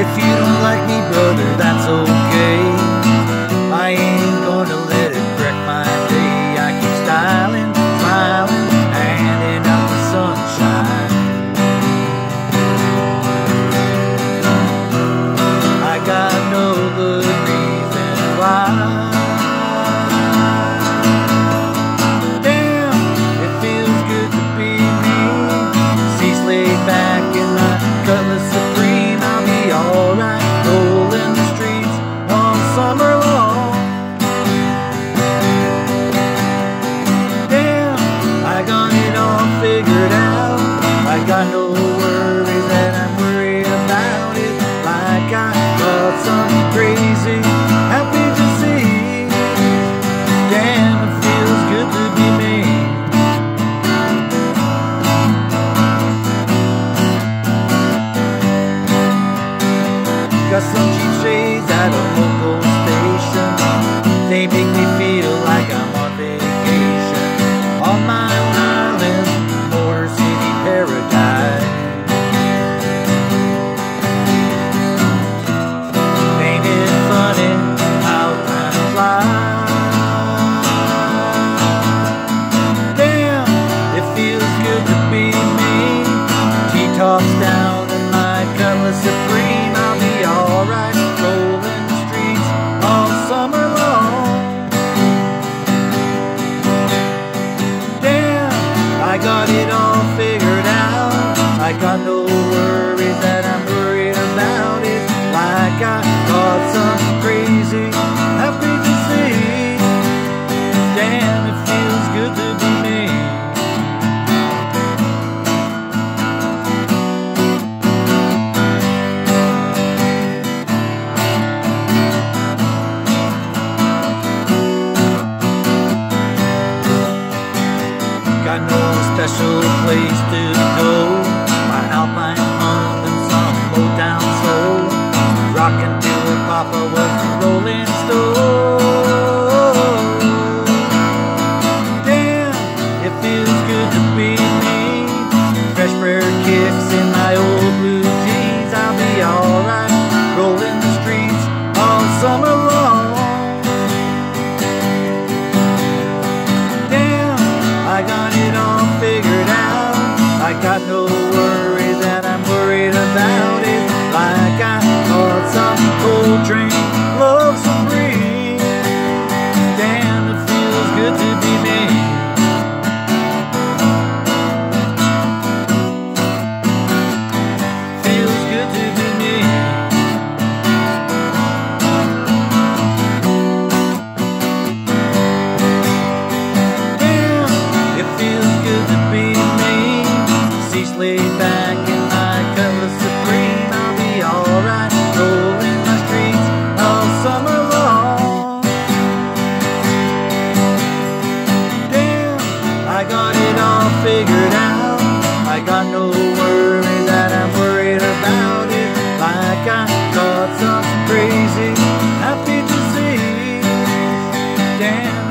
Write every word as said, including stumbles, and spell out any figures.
If you don't like me, brother, that's okay. I ain't gonna let it wreck my day. I keep styling, smiling, handing out the sunshine. I got no good reason why. Damn, it feels good to be me. Cease laid back in my Cutlass Supreme. I'll be alright, rolling the streets all summer long. Damn, I got it all figured out. I got no worries that I'm worried about it. Like I got something crazy, happy to see. Damn, it feels good to be me. Got some cheap shades at a local station. They make me feel like I'm on vacation, on my own island, Motor City paradise. Ain't it funny how time flies? Damn, it feels good to be me. T-tops down in my Cutlass Supreme. I'll be alright, rolling the streets all summer long. Damn, I got it all figured out. I got no worries that I'm worried about it. Like I got something crazy, happy to see. Damn, it feels good to be me. Got no special place to go. My Alpine hum and some Motown soul, rockin' till Papa was a Rolling Stone. Damn, it feels good to be me. Fresh prayer kicks in my old blue jeans. I'll be alright, rolling the streets all summer long. I got it all figured out. I got no worries that I'm worried about it. Like I caught some Coltrane love supreme. Damn, it feels good to be me. Feels good to be me. Feels good to be me. Cease laid back in my Cutlass Supreme. I'll be alright, rolling my streets all summer long. Damn, I got it all figured out. I got no worries that I'm worried about it. Like I got something crazy, happy to see. Damn.